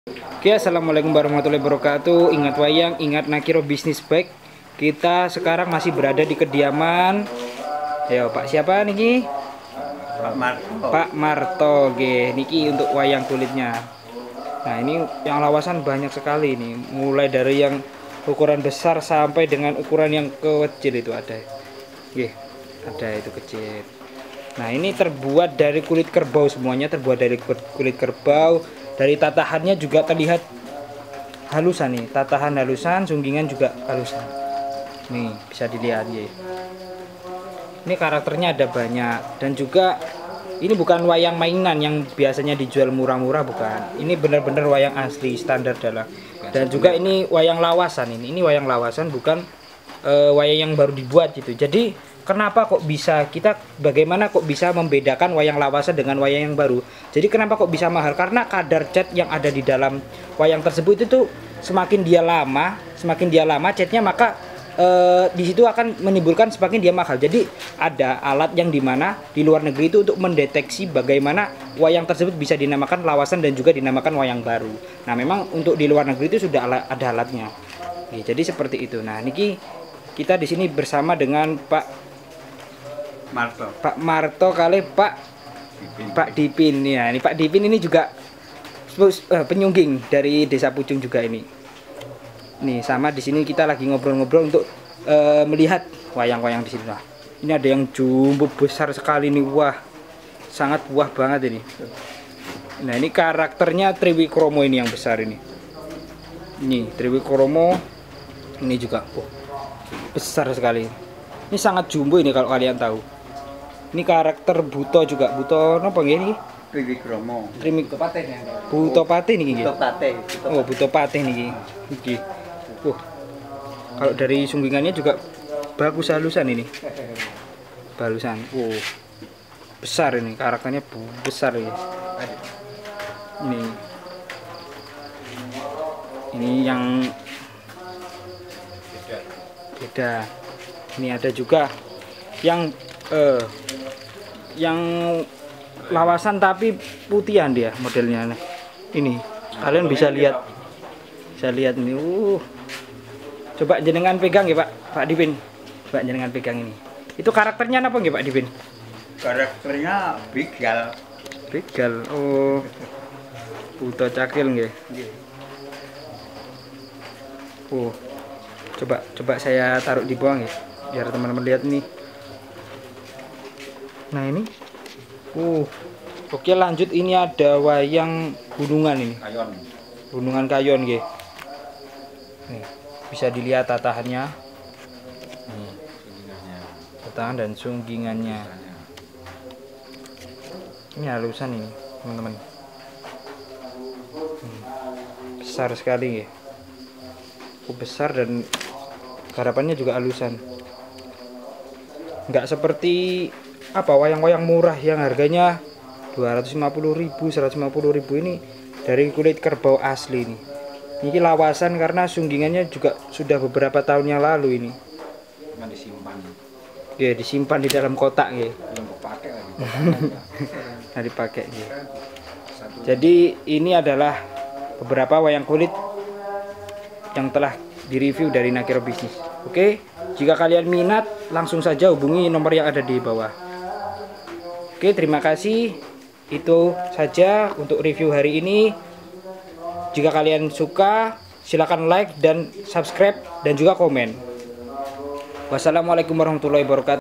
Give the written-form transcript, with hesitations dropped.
Oke, assalamualaikum warahmatullahi wabarakatuh. Ingat wayang, ingat Nakiro Business Bag. Kita sekarang masih berada di kediaman. Yo, Pak siapa niki? Pak Marto. Pak Marto, ge. Niki untuk wayang kulitnya. Nah, ini yang lawasan banyak sekali nih. Mulai dari yang ukuran besar sampai dengan ukuran yang kecil itu ada. Ge, ada itu kecil. Nah, ini terbuat dari kulit kerbau, semuanya terbuat dari kulit kerbau. Dari tatahannya juga terlihat halusan nih, tatahan halusan, sunggingan juga halusan. Nih, bisa dilihat ya. Ini karakternya ada banyak, dan juga ini bukan wayang mainan yang biasanya dijual murah-murah, bukan. Ini benar-benar wayang asli standar dalam. Dan juga ini wayang lawasan ini. Ini wayang lawasan, bukan wayang yang baru dibuat gitu. Jadi kenapa kok bisa bagaimana kok bisa membedakan wayang lawasan dengan wayang yang baru? Jadi kenapa kok bisa mahal? Karena kadar cat yang ada di dalam wayang tersebut itu semakin dia lama catnya, maka di situ akan menimbulkan semakin dia mahal. Jadi ada alat yang dimana di luar negeri itu untuk mendeteksi bagaimana wayang tersebut bisa dinamakan lawasan dan juga dinamakan wayang baru. Nah, memang untuk di luar negeri itu sudah ada alatnya. Oke, jadi seperti itu. Nah, niki kita di sini bersama dengan Pak Marto kali Pak Dipin ya. Ini Pak Dipin ini juga penyungging dari Desa Pucung juga ini. Nih, sama di sini kita lagi ngobrol-ngobrol untuk melihat wayang-wayang di sini. Nah, ini ada yang jumbo besar sekali nih. Wah, sangat wah banget ini. Nah, ini karakternya Triwikromo ini yang besar ini. Ini Triwikromo ini juga besar sekali. Ini sangat jumbo ini kalau kalian tahu. Ini karakter Buto juga. Buto napa nggih niki? Triwikromo. Buto Pate niki nggih. Oh, Buto Pate niki. Niki. Kalau dari sunggingannya juga bagus halusan ini. Halusan. Besar ini karakternya besar ini. Ini yang beda. Ini ada juga yang lawasan tapi putihan dia modelnya. Ini kalian bisa lihat ini. Coba jenengan pegang ya Pak Dipin. Coba jenengan pegang ini. Itu karakternya apa nggih Pak Dipin? Karakternya begal. Begal. Oh. Buto cakil nggih. Coba saya taruh di bawah ya, biar teman-teman lihat nih. Nah, ini. Oke, lanjut, ini ada wayang gunungan ini. Gunungan Kayon nggih. Nih, bisa dilihat tatahannya. Tatahan dan sunggingannya. Ini halusan ini, teman-teman. Besar sekali ya. Besar dan garapannya juga halusan. Nggak seperti wayang-wayang murah yang harganya 250.000, 150.000. Ini dari kulit kerbau asli ini. Ini lawasan karena sunggingannya juga sudah beberapa tahun yang lalu ini. Disimpan. Ya, disimpan di dalam kotak ya. Belum dipakai lagi. Nah, dipakai ya. Jadi ini adalah beberapa wayang kulit yang telah direview dari Nakiro Business. Oke, jika kalian minat langsung saja hubungi nomor yang ada di bawah. Oke, terima kasih. Itu saja untuk review hari ini. Jika kalian suka, silakan like dan subscribe dan juga komen. Wassalamualaikum warahmatullahi wabarakatuh.